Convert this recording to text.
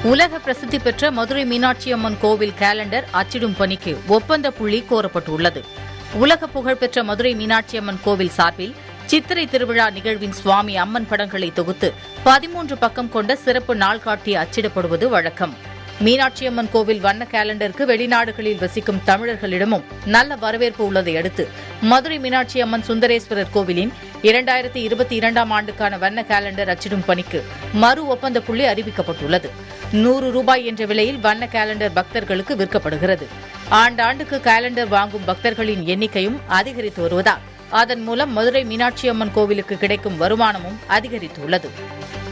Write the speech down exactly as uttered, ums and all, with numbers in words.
உலக பிரசித்தி பெற்ற மதுரை மீனாட்சி அம்மன் கோவில் கேலண்டர் அச்சிடும் பணிக்கு ஒப்பந்த புள்ளி கோரப்பட்டுள்ளது. உலக புகழ்பெற்ற மதுரை மீனாட்சி அம்மன் கோவில் சார்பில் சித்திரை திருவிழா நிகழ்வின் சுவாமி அம்மன் படங்களை தொகுத்து பதிமூன்று பக்கம் கொண்ட சிறப்பு நாள்காட்டி அச்சிடப்படுவது வழக்கம். மீனாட்சி அம்மன் கோவில் வண்ண கேலண்டருக்கு வெளிநாடுகளில் வசிக்கும் தமிழர்களிடமும் நல்ல வரவேற்பு உள்ளதை அடுத்து மதுரை மீனாட்சி அம்மன் சுந்தரேஸ்வரர் கோவிலின் இரண்டாயிரத்தி இருபத்தி இரண்டாம் ஆண்டுக்கான வண்ண கேலண்டர் அச்சிடும் பணிக்கு மறு ஒப்பந்த புள்ளி அறிவிக்கப்பட்டுள்ளது. நூறு ரூபாய் என்ற விலையில் வண்ண கேலண்டர் பக்தர்களுக்கு விற்கப்படுகிறது. ஆண்டாண்டுக்கு கேலண்டர் வாங்கும் பக்தர்களின் எண்ணிக்கையும் அதிகரித்து வருவதால் அதன் மூலம் மதுரை மீனாட்சி அம்மன் கோவிலுக்கு கிடைக்கும் வருமானமும் அதிகரித்துள்ளது.